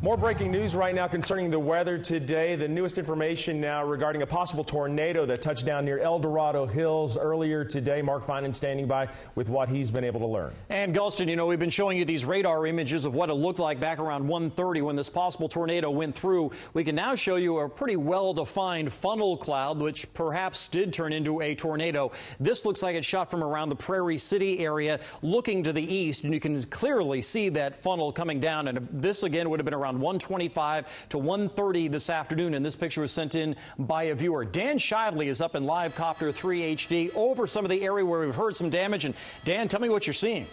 More breaking news right now concerning the weather today. The newest information now regarding a possible tornado that touched down near Dorado Hills earlier today. Mark Finan standing by with what he's been able to learn. And Gulston, you know, we've been showing you these radar images of what it looked like back around 1:30 when this possible tornado went through. We can now show you a pretty well-defined funnel cloud, which perhaps did turn into a tornado. This looks like it shot from around the Prairie City area looking to the east, and you can clearly see that funnel coming down. And this again would have been around 1:25 to 1:30 this afternoon, and this picture was sent in by a viewer. Dan Shively is up in Live Copter 3 HD over some of the area where we've heard some damage. And Dan, tell me what you're seeing.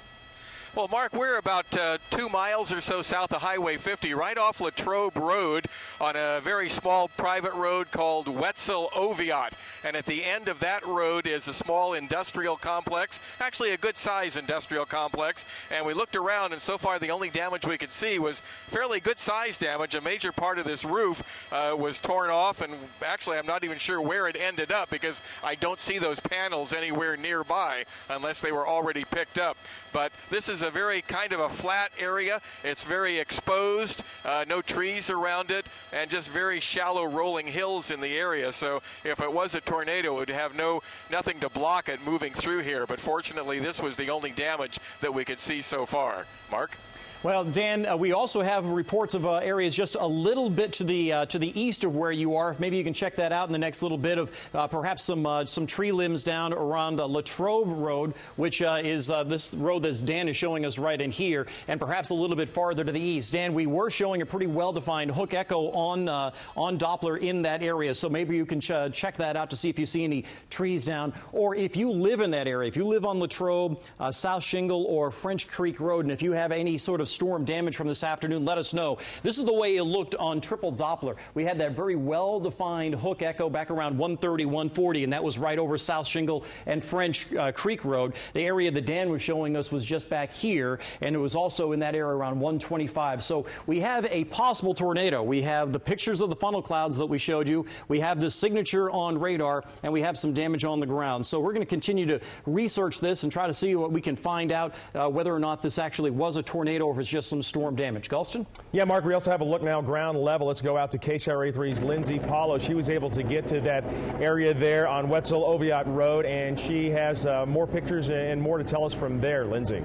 Well, Mark, we're about 2 miles or so south of Highway 50, right off Latrobe Road on a very small private road called Wetzel Oviatt. And at the end of that road is a small industrial complex, actually a good-sized industrial complex. And we looked around, and so far the only damage we could see was fairly good-sized damage. A major part of this roof was torn off, and actually I'm not even sure where it ended up because I don't see those panels anywhere nearby unless they were already picked up. But this is a very kind of a flat area. It's very exposed, no trees around it, and just very shallow rolling hills in the area. So if it was a tornado, it would have nothing to block it moving through here. But fortunately, this was the only damage that we could see so far. Mark? Well, Dan, we also have reports of areas just a little bit to the east of where you are. Maybe you can check that out in the next little bit of perhaps some tree limbs down around Latrobe Road, which is this road that Dan is showing us right in here, and perhaps a little bit farther to the east. Dan, we were showing a pretty well-defined hook echo on Doppler in that area, so maybe you can check that out to see if you see any trees down, or if you live in that area, if you live on Latrobe, South Shingle, or French Creek Road, and if you have any sort of storm damage from this afternoon, let us know. This is the way it looked on triple Doppler. We had that very well-defined hook echo back around 1:30, 1:40, and that was right over South Shingle and French Creek Road. The area that Dan was showing us was just back here, and it was also in that area around 1:25. So we have a possible tornado. We have the pictures of the funnel clouds that we showed you. We have the signature on radar, and we have some damage on the ground. So we're going to continue to research this and try to see what we can find out whether or not this actually was a tornado or if it's just some storm damage. Gulston? Yeah, Mark, we also have a look now ground level. Let's go out to KCRA 3's Lindsay Paulo. She was able to get to that area there on Wetzel Oviatt Road, and she has more pictures and more to tell us from there. Lindsay.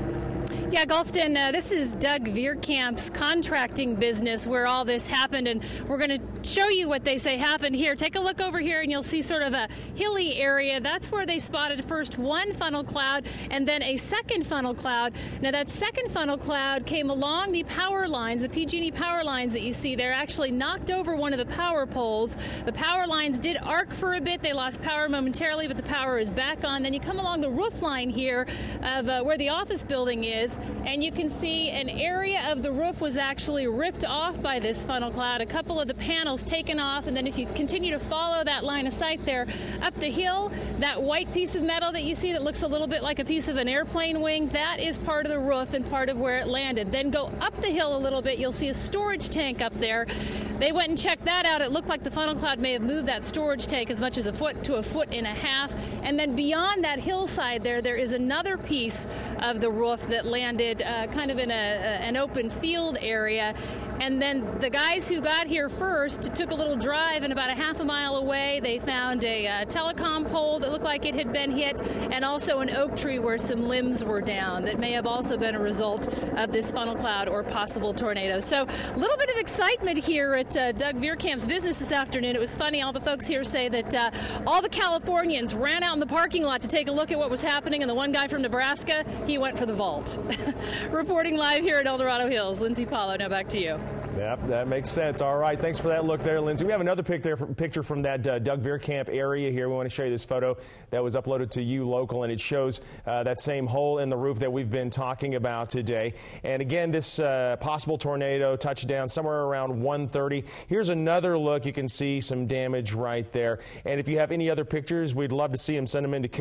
Yeah, Gulston, this is Doug Veerkamp's contracting business where all this happened, and we're going to show you what they say happened here. Take a look over here, and you'll see sort of a hilly area. That's where they spotted first one funnel cloud and then a second funnel cloud. Now, that second funnel cloud came along the power lines, the PG&E power lines that you see there, actually knocked over one of the power poles. The power lines did arc for a bit. They lost power momentarily, but the power is back on. Then you come along the roof line here of where the office building is, and you can see an area of the roof was actually ripped off by this funnel cloud, a couple of the panels taken off, and then if you continue to follow that line of sight there up the hill, that white piece of metal that you see that looks a little bit like a piece of an airplane wing, that is part of the roof and part of where it landed. Then go up the hill a little bit, you'll see a storage tank up there. They went and checked that out. It looked like the funnel cloud may have moved that storage tank as much as a foot to a foot and a half. And then beyond that hillside there is another piece of the roof that landed kind of in an open field area. And then the guys who got here first took a little drive, and about a half a mile away they found a telecom pole that looked like it had been hit, and also an oak tree where some limbs were down that may have also been a result of this funnel cloud or possible tornado. So a little bit of excitement here at Doug Veerkamp's business this afternoon. It was funny, all the folks here say that all the Californians ran out in the parking lot to take a look at what was happening, and the one guy from Nebraska, he went for the vault. Reporting live here at Dorado Hills, Lindsay Paulo, now back to you. Yep, that makes sense. All right, thanks for that look there, Lindsay. We have another picture from that Doug Veerkamp area here. We want to show you this photo that was uploaded to You Local, and it shows that same hole in the roof that we've been talking about today. And again, this possible tornado touched down somewhere around 1:30. Here's another look. You can see some damage right there. And if you have any other pictures, we'd love to see them. Send them in to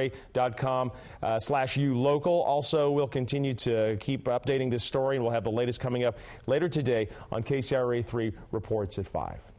kcra.com/ulocal. Also, we'll continue to keep updating this story, and we'll have the latest coming up later today on KCRA 3 Reports at 5.